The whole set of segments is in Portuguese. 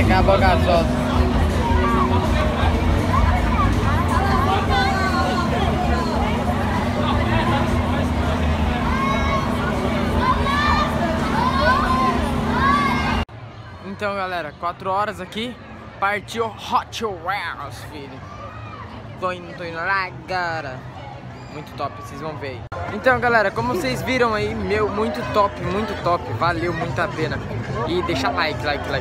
Acabou a gasosa. Então galera, 4 horas aqui, partiu Hot Wheels, filho. Tô indo lá, cara. Muito top, vocês vão ver aí. Então galera, como vocês viram aí, meu, muito top, valeu muito a pena. E deixa like.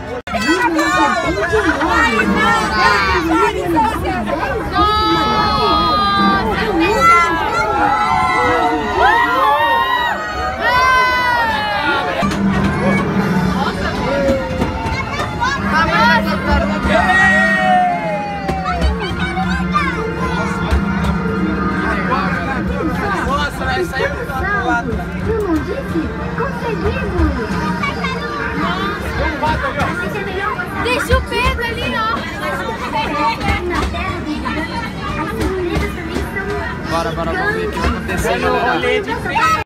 Eu não disse? Conseguimos! Deixa o Pedro ali, ó! Bora, vamos ver o que vai acontecer, galera.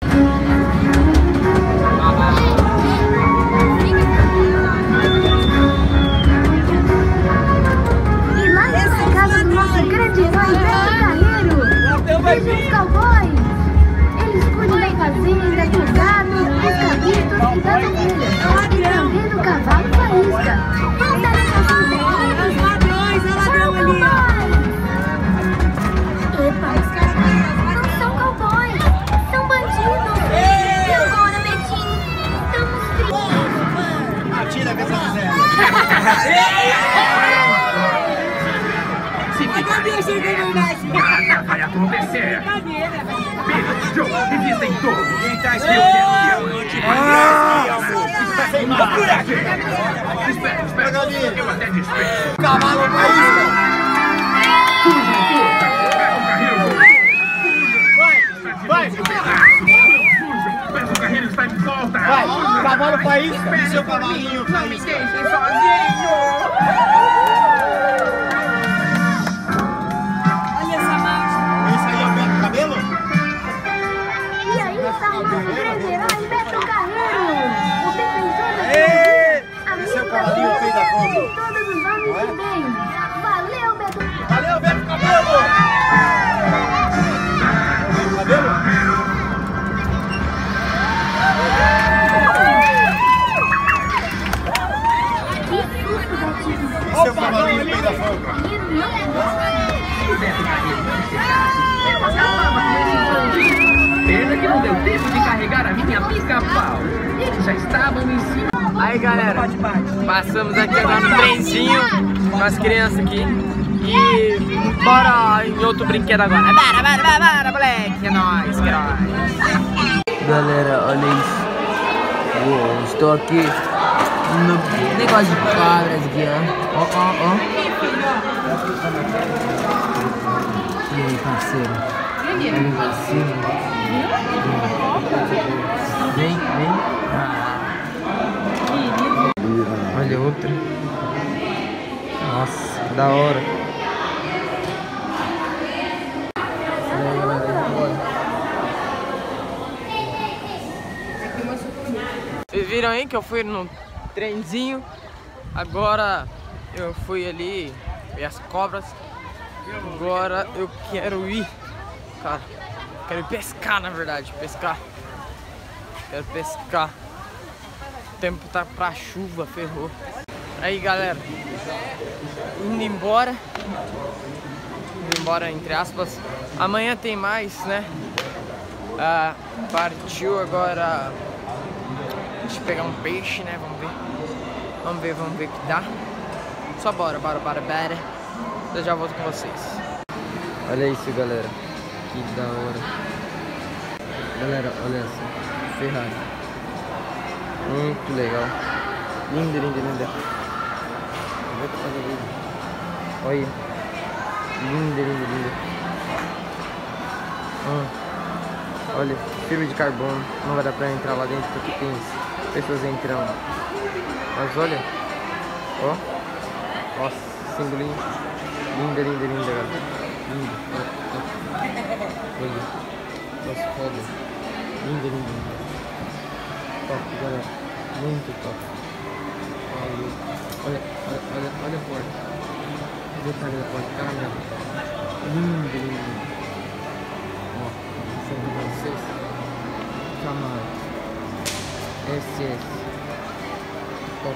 E lá nessa casa do nosso grande pai Beto Carreiro, tem os cowboys. Eles cuidam da fazenda, do gado, dos cabritos e das ovelhas. E também do cavalo faísca. Vamos dar a casa do terreno. Os ladrões, olha ladrão ali, ó. Epa, não são cowboys, são bandidos. E agora, Betinho, estamos tristes. Atira, que você quiser. Nada vai acontecer. Pedro, Joe, revistem todos. Quem tá escrito? Procura aqui. Espera. Eu até despeço. Cavalo faísca. Vai. Mas o carreiro está de volta. Vai, cavalo faísca. E seu cavalinho não me faísca. deixem sozinho. Esse aí é o Beto Cabelo? E aí está o nosso grande herói Beto Carreiro, o defensor da cidade. Esse é o cavalinho feio da fogo. Em todos os nomes de bem. Valeu, Beto. Valeu, Beto Cabelo! Beto Cabelo? Que susto, Betinho. Esse é o cavalinho feio da fogo. Pena que não deu tempo de carregar a minha pica-pau. Já estavam em cima. Aí galera, passamos aqui agora no trenzinho com as crianças aqui. E bora em outro brinquedo agora. Bora, moleque, é nóis, que nóis. Galera, olha isso. Uou, estou aqui no negócio de cabras aqui, ó. E aí, parceiro? Olha pra cima. Vem. Olha outra. Nossa, que da hora. Vocês viram aí que eu fui no trenzinho. Agora eu fui ali ver as cobras. Agora eu quero ir, cara, quero ir pescar, na verdade, quero pescar. O tempo tá pra chuva, ferrou. Aí galera, indo embora entre aspas. Amanhã tem mais, né? Partiu agora. Deixa eu pegar um peixe, né? Vamos ver o que dá. Só bora. Eu já volto com vocês. Olha isso, galera. Que da hora. Galera, olha essa Ferrari. Muito legal. Linda. Olha. Linda. Olha, fibra de carbono. Não vai dar pra entrar lá dentro porque tem pessoas entrando. Mas olha. Ó. Nossa, simbolinho. Linda, galera. Linda. Olha. Nossa, foda. Linda. Top, galera. Muito top. Olha. Olha a porta. O detalhe da porta, caramba. Lindo, lindo. Ó, mostrando pra vocês. Tamanho. SS. Top.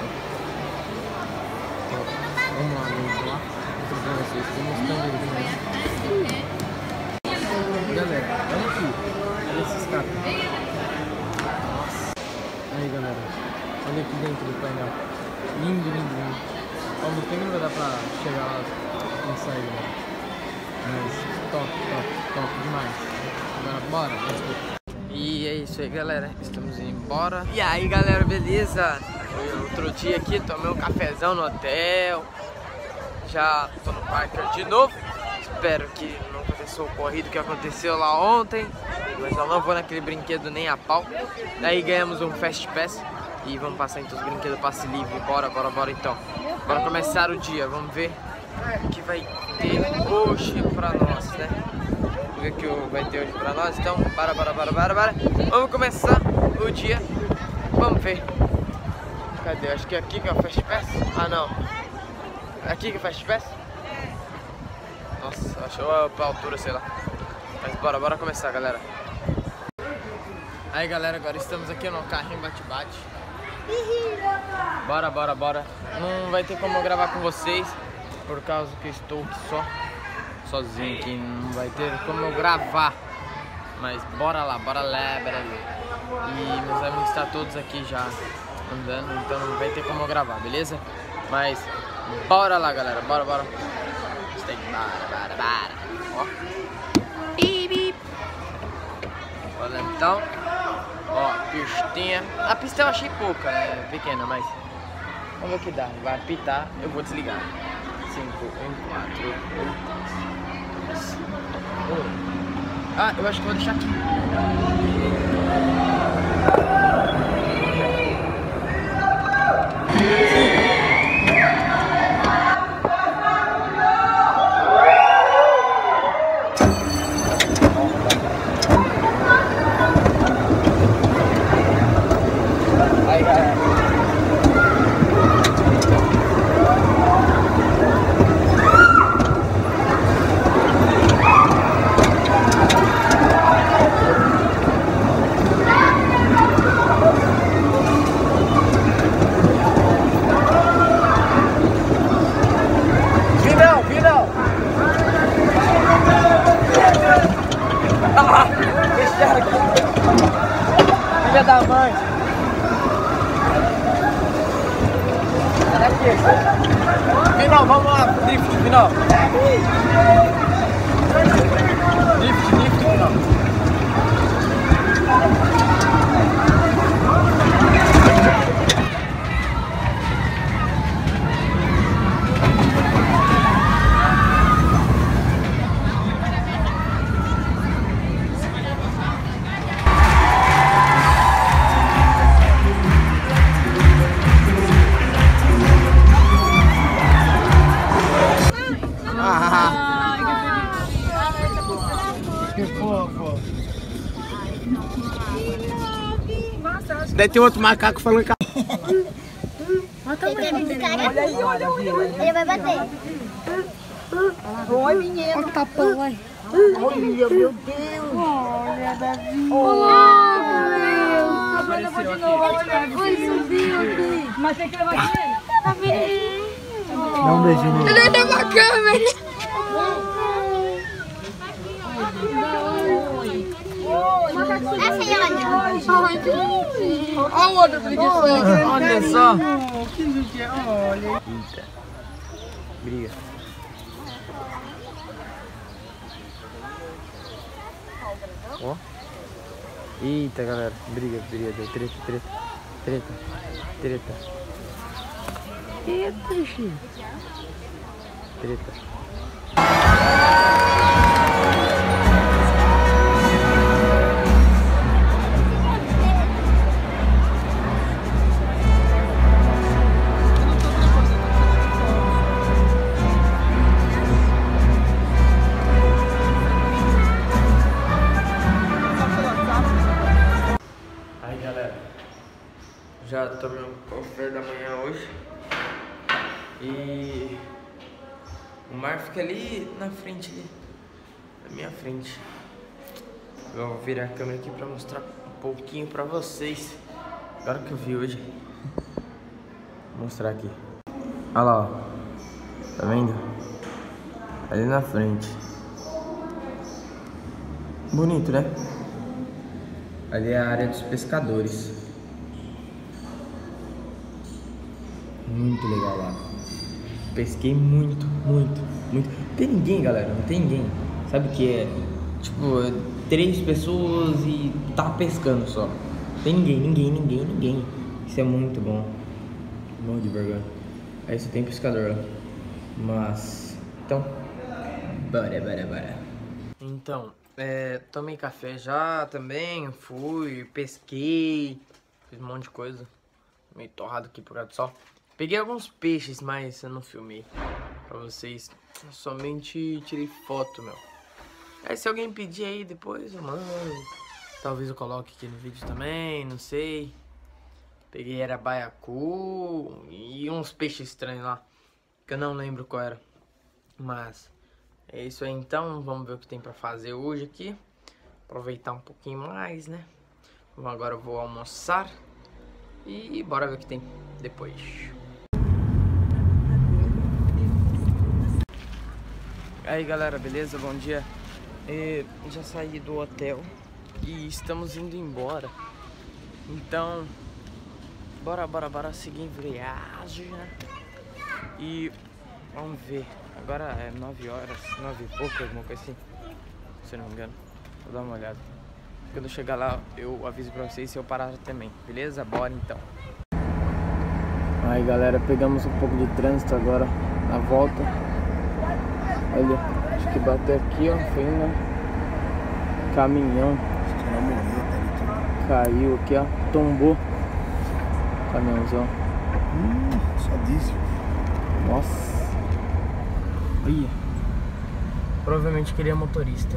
Vamos lá, vamos lá. Vou pra vocês. Tô mostrando ele também. Galera, olha aqui. Olha esses caras. Nossa. Aí, galera. Olha aqui dentro do painel. Lindo, lindo, lindo. Ó, no tempo não vai dar pra chegar lá e sair, né? Mas top, top, top demais. Agora bora, let's go. E é isso aí, galera. Estamos indo embora. E aí, galera, beleza? Foi outro dia aqui, tomei um cafezão no hotel. Já tô no parque de novo. Espero que não aconteça o ocorrido que aconteceu lá ontem. Mas eu não vou naquele brinquedo nem a pau. Daí ganhamos um Fast Pass. E vamos passar então os brinquedos passe livre. Bora, bora, bora então. Bora começar o dia. Vamos ver o que vai ter hoje pra nós, né? Vamos ver o que vai ter hoje pra nós. Então, bora, bora, bora, bora, bora. Vamos começar o dia. Vamos ver. Cadê? Acho que é aqui que é o Fast Pass. Ah, não. É aqui que é o Fast Pass? Nossa, achou pra altura, sei lá. Mas bora, bora começar, galera. Aí, galera, agora estamos aqui no carrinho bate-bate. Bora, bora, bora. Não vai ter como eu gravar com vocês, por causa que eu estou aqui sozinho aqui. Não vai ter como eu gravar. Mas bora lá, bora lá, bora lá. E meus amigos estão todos aqui já andando, então não vai ter como eu gravar, beleza? Mas bora lá, galera, bora, bora. Bora, bora, bora. Ó. Bip, bip. Olha então. Ó, pistinha. A pista eu achei pouca, né? Pequena, mas vamos ver o que dá. Vai apitar, eu vou desligar. 5, 1, 4, 8. Ah, eu acho que vou deixar aqui. Filha da mãe. Olha aqui. Final, vamos lá. Drift, final. Drift, final. Daí tem outro macaco falando que... Olha aí, olha. Ele vai bater. Oi, menino. Olha o tapão, vai. Olha, meu Deus. Olha, Davi. Olha, apareceu aqui. Oi, subiu aqui. Mas tem que levar dinheiro. Dá um beijinho. Ele deu uma câmera. Essa aí, olha. Olha o outro preguiçoso. Olha só. Que judia, olha. Eita. Briga. Ó. Eita, galera. Briga. Treta. Eita, bichinho. Treta. Já tomei um café da manhã hoje. E o mar fica ali na frente, ali, na minha frente. Eu vou virar a câmera aqui pra mostrar um pouquinho pra vocês. Agora que eu vi hoje. Vou mostrar aqui. Olha lá, ó. Tá vendo? Ali na frente. Bonito, né? Ali é a área dos pescadores. Muito legal lá. Pesquei muito. Não tem ninguém, galera. Não tem ninguém. Sabe o que é? Tipo, 3 pessoas e tá pescando só. Não tem ninguém. Isso é muito bom. Bom de vergonha. Aí só tem pescador lá. Mas... então... bora. Então, tomei café já também. Fui, pesquei. Fiz um monte de coisa. Meio torrado aqui por causa do sol. Peguei alguns peixes, mas eu não filmei pra vocês. Eu somente tirei foto, meu. Aí se alguém pedir aí depois eu mando. Talvez eu coloque aqui no vídeo também, não sei. Peguei era baiacu e uns peixes estranhos lá, que eu não lembro qual era. Mas é isso aí então, vamos ver o que tem pra fazer hoje aqui. Aproveitar um pouquinho mais, né? Agora eu vou almoçar e bora ver o que tem depois. Aí galera, beleza? Bom dia. Já saí do hotel e estamos indo embora. Então, bora seguir em viagem, né? E vamos ver. Agora é 9 horas, 9 e pouco, alguma coisa assim, se eu não me engano. Vou dar uma olhada. Quando eu chegar lá, eu aviso pra vocês se eu parar também, beleza? Bora então. Aí galera, pegamos um pouco de trânsito agora na volta. Olha, acho que bateu aqui, ó. Foi um caminhão. Caiu aqui, ó. Tombou. Caminhãozão. Só diesel. Nossa. Olha. Provavelmente queria motorista.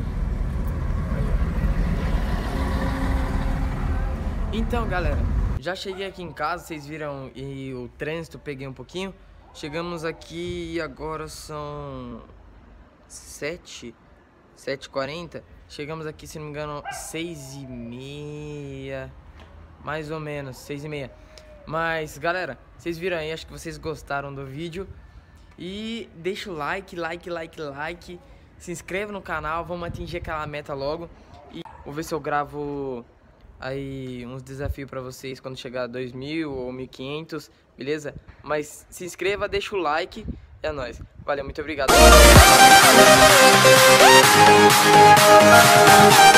Então galera, já cheguei aqui em casa, vocês viram e o trânsito, peguei um pouquinho. Chegamos aqui e agora são 7h40. Chegamos aqui, se não me engano, 6h30, mais ou menos, 6h30. Mas galera, vocês viram aí, acho que vocês gostaram do vídeo. E deixa o like. Se inscreva no canal, vamos atingir aquela meta logo. E vou ver se eu gravo aí uns desafios pra vocês quando chegar a 2.000 ou 1.500, beleza? Mas se inscreva, deixa o like. É nóis. Valeu, muito obrigado.